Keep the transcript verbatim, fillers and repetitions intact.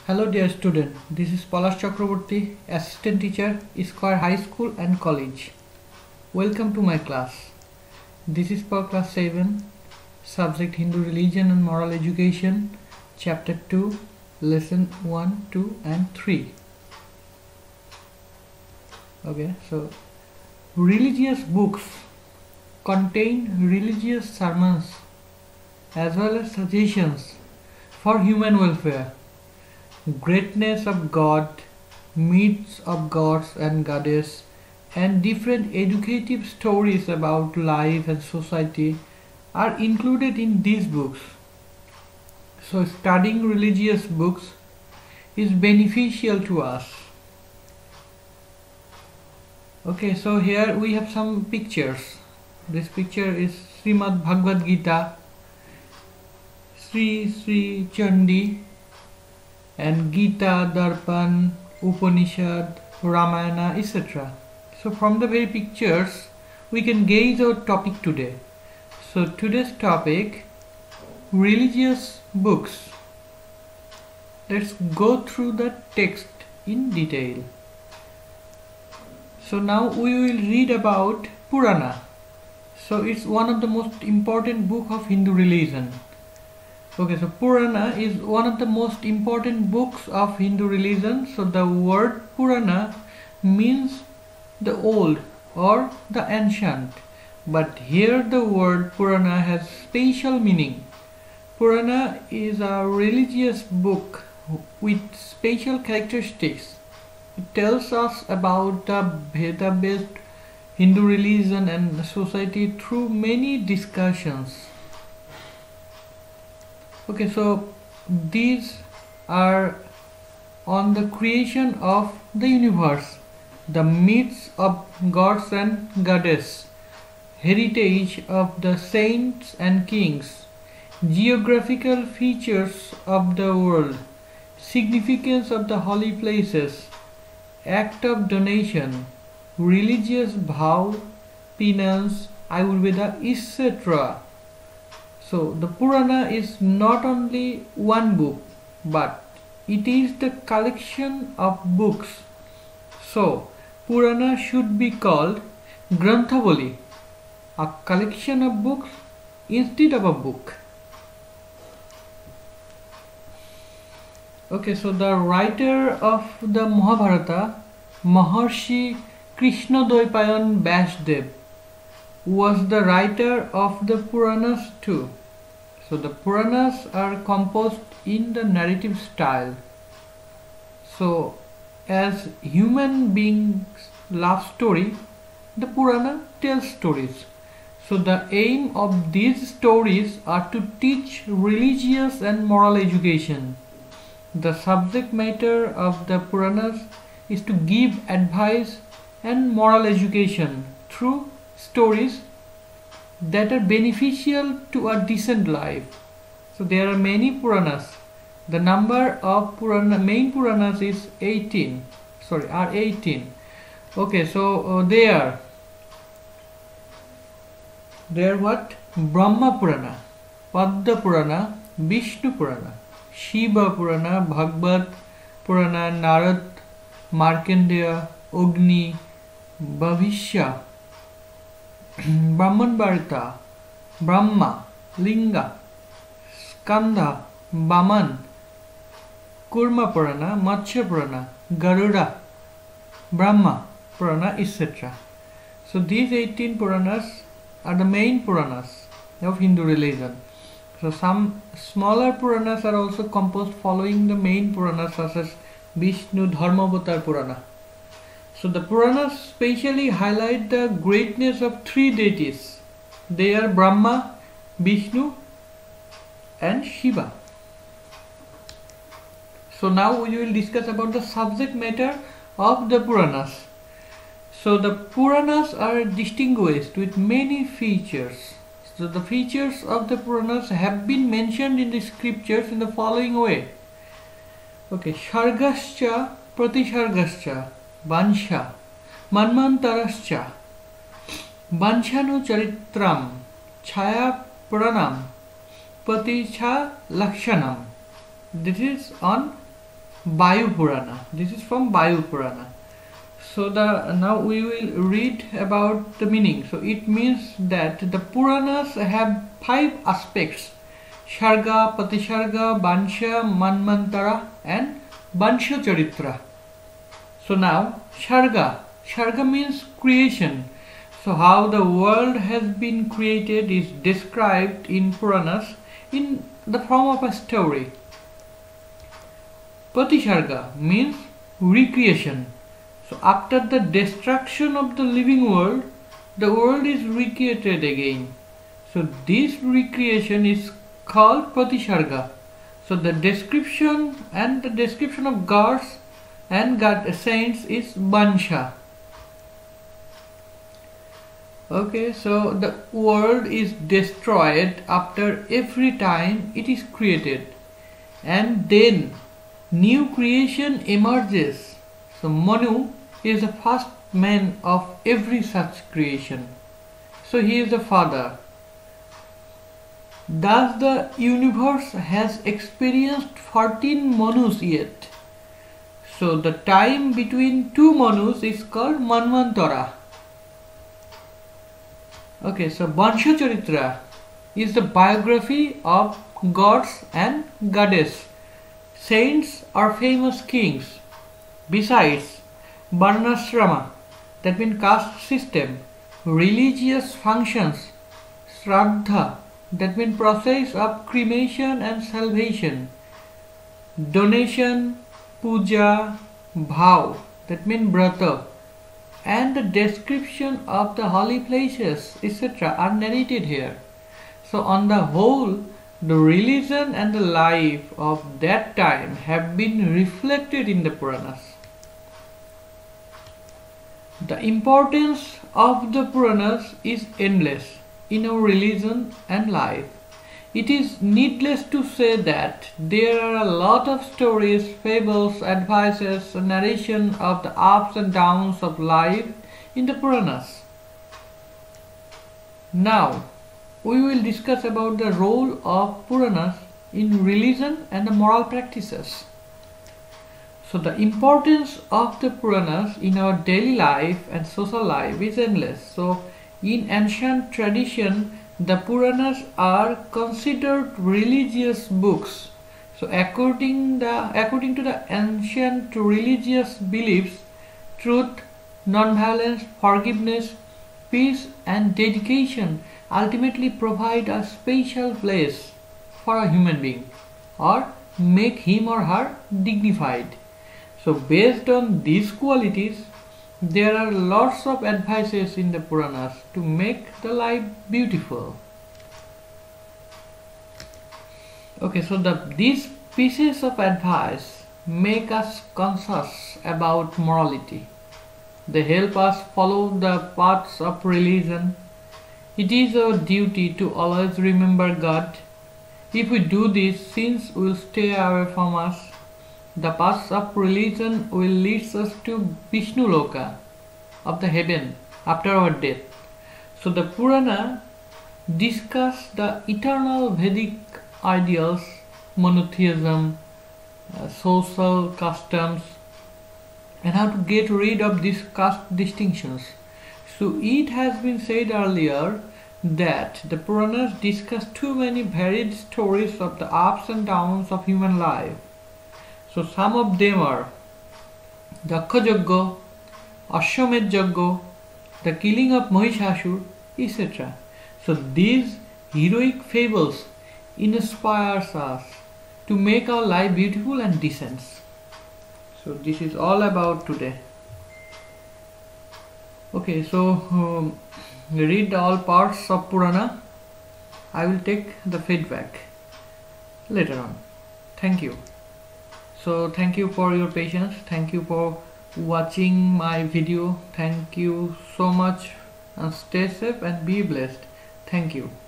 Hello dear student, this is Palash Chakraborty, Assistant Teacher, Square High School and College. Welcome to my class. This is for class seven, subject Hindu Religion and Moral Education, chapter two, lesson one, two and three. Okay, so religious books contain religious sermons as well as suggestions for human welfare, greatness of God, myths of gods and goddess, and different educative stories about life and society are included in these books. So studying religious books is beneficial to us. Okay, so here we have some pictures. This picture is Srimad Bhagavad Gita, Sri Sri Chandi, and Gita, Darpan, Upanishad, Ramayana, et cetera. So from the very pictures, we can gauge our topic today. So today's topic, religious books. Let's go through the text in detail. So now we will read about Purana. So it's one of the most important book of Hindu religion. Okay, so Purana is one of the most important books of Hindu religion. So the word Purana means the old or the ancient. But here the word Purana has special meaning. Purana is a religious book with special characteristics. It tells us about the Veda-based Hindu religion and society through many discussions. Okay, so these are on the creation of the universe, the myths of gods and goddess, heritage of the saints and kings, geographical features of the world, significance of the holy places, act of donation, religious vow, penance, Ayurveda, et cetera. So the Purana is not only one book, but it is the collection of books. So Purana should be called Granthavali, a collection of books instead of a book. Okay, so the writer of the Mahabharata, Maharshi Krishnadvaipayan Vyasdev, was the writer of the Puranas too. So the Puranas are composed in the narrative style. So as human beings love story, the Purana tells stories. So the aim of these stories are to teach religious and moral education. The subject matter of the Puranas is to give advice and moral education through stories that are beneficial to a decent life. So there are many Puranas. The number of Purana, main Puranas is eighteen. Sorry, are eighteen. Okay, so uh, they are they are what? Brahma Purana, Padma Purana, Vishnu Purana, Shiva Purana, Bhagavad Purana, Narad, Markandeya, Agni, Bhavishya, Brahman Bharata, Brahma, Linga, Skanda, Baman, Kurma Purana, Matsya Purana, Garuda, Brahma Purana, et cetera. So these eighteen Puranas are the main Puranas of Hindu religion. So some smaller Puranas are also composed following the main Puranas, such as Vishnu Dharmavatar Purana. So the Puranas specially highlight the greatness of three deities. They are Brahma, Vishnu and Shiva. So now we will discuss about the subject matter of the Puranas. So the Puranas are distinguished with many features. So the features of the Puranas have been mentioned in the scriptures in the following way. Okay, Shargascha, Pratishargascha, Vansha, Manmantarascha, Vanshanu Charitram, Chaya Puranam, Paticha Lakshanam. This is on Vayu Purana. This is from Vayu Purana. So the now we will read about the meaning. So it means that the Puranas have five aspects: Sharga, Patisharga, Bansha, Manmantara and Bansha Charitra. So now Sharga. Sharga means creation. So how the world has been created is described in Puranas in the form of a story. Patisharga means recreation. So after the destruction of the living world, the world is recreated again. So this recreation is called Patisharga. So the description and the description of gods and God saints is Bansha. Okay, so the world is destroyed after every time it is created, and then new creation emerges. So Manu is the first man of every such creation. So he is the father. Thus the universe has experienced fourteen Manus yet. So the time between two Manus is called Manvantara. Okay, so Bansha Charitra is the biography of gods and goddess, saints or famous kings. Besides, Varnasrama, that means caste system, religious functions, Shraddha, that means process of cremation and salvation, donation, puja, bhav, that means brata, and the description of the holy places, et cetera are narrated here. So on the whole, the religion and the life of that time have been reflected in the Puranas. The importance of the Puranas is endless in our religion and life. It is needless to say that there are a lot of stories, fables, advices, narration of the ups and downs of life in the Puranas. Now, we will discuss about the role of Puranas in religion and the moral practices. So the importance of the Puranas in our daily life and social life is endless. So in ancient tradition, the Puranas are considered religious books. So according the according to the ancient religious beliefs, truth, non-violence, forgiveness, peace and dedication ultimately provide a special place for a human being or make him or her dignified. So based on these qualities, there are lots of advices in the Puranas to make the life beautiful. Okay, so the, these pieces of advice make us conscious about morality. They help us follow the paths of religion. It is our duty to always remember God. If we do this, sins will stay away from us. The paths of religion will lead us to Vishnu Loka, of the heaven, after our death. So the Purana discuss the eternal Vedic ideals, monotheism, uh, social customs, and how to get rid of these caste distinctions. So it has been said earlier that the Puranas discuss too many varied stories of the ups and downs of human life. So some of them are Daksha Yajna, Ashwamedh Yajna, the killing of Mahishasur, et cetera. So these heroic fables inspires us to make our life beautiful and decent. So this is all about today. Okay, so um, read all parts of Purana. I will take the feedback later on. Thank you. So thank you for your patience. Thank you for watching my video. Thank you so much, and stay safe and be blessed. Thank you.